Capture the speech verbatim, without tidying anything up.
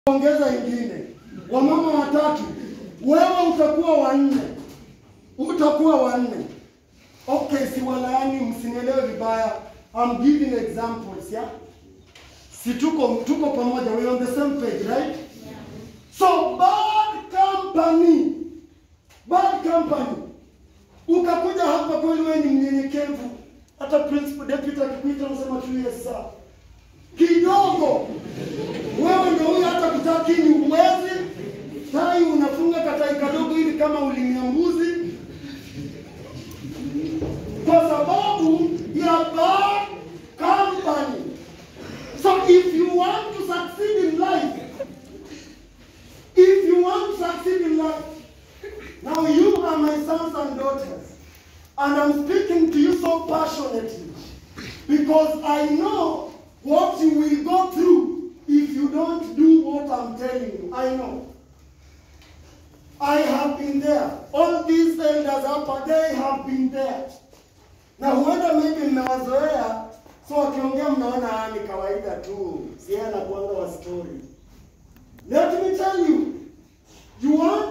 Ongeza ingine. Wamama watatu. Wewe utakuwa wanne. Utakuwa wanne. Okay, si walaani msinielewe vibaya. I'm giving examples, yeah? Si tuko tuko pamoja, we on the same page, right? Yeah. So bad company. Bad company. Ukakuja hapa kweli wewe ni mnyenyekevu. Hata principal deputy akikuita unasema tu yes sir. Kidogo. Wewe ndio huyo hata kutaki ni uwezi. Tai unafunga katai kadogo hivi kama ulimia mbuzi. Kwa sababu ya bad company. So if you want to succeed in life, if you want to succeed in life, now you are my sons and daughters, and I'm speaking to you so passionately, because I know what you will go through if you don't do what I'm telling you. I know. I have been there. All these elders up there have been there. Na huenda maybe mmewazoea, so wakiongea mnaona ni kawaida tu. Si anakuanga wa story. Let me tell you, you want